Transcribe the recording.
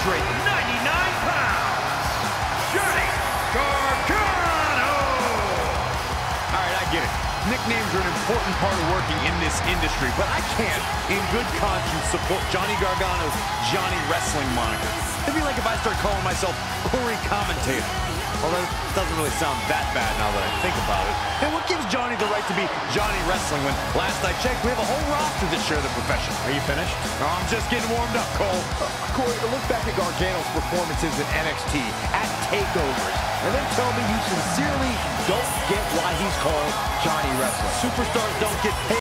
pounds, Johnny Gargano! All right, I get it. Nicknames are an important part of working in this industry, but I can't, in good conscience, support Johnny Gargano's Johnny Wrestling moniker. It'd be like if I start calling myself Corey Commentator. Although it doesn't really sound that bad now that I think about it. And what gives Johnny the right to be Johnny Wrestling when, last I checked, we have a whole roster that share the profession? Are you finished? No, I'm just getting warmed up, Cole. Corey, look back at Gargano's performances in NXT, at takeovers, and then tell me you sincerely don't get why he's called Johnny Wrestling. Superstars don't get paid.